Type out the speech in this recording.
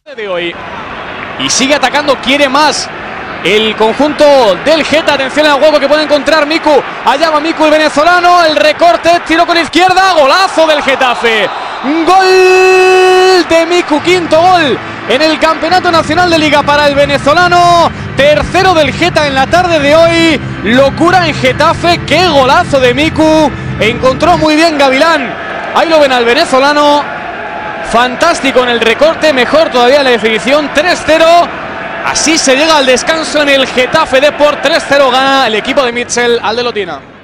De hoy. Y sigue atacando, quiere más el conjunto del Geta. Atención al hueco que puede encontrar Miku. Allá va Miku, el venezolano, el recorte, tiro con izquierda, golazo del Getafe. Gol de Miku, quinto gol en el Campeonato Nacional de Liga para el venezolano. Tercero del Geta en la tarde de hoy. Locura en Getafe, qué golazo de Miku. Encontró muy bien Gavilán. Ahí lo ven al venezolano. Fantástico en el recorte, mejor todavía la definición. 3-0. Así se llega al descanso en el Getafe Deport. 3-0 gana el equipo de Mitchell al de Lotina.